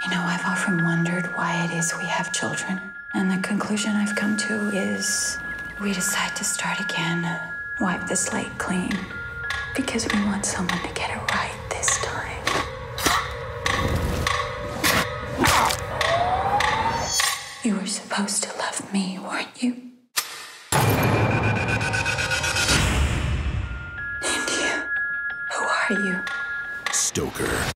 You know, I've often wondered why it is we have children. And the conclusion I've come to is we decide to start again, wipe the slate clean, because we want someone to get it right this time. You were supposed to love me, weren't you? And you? Who are you? Stoker.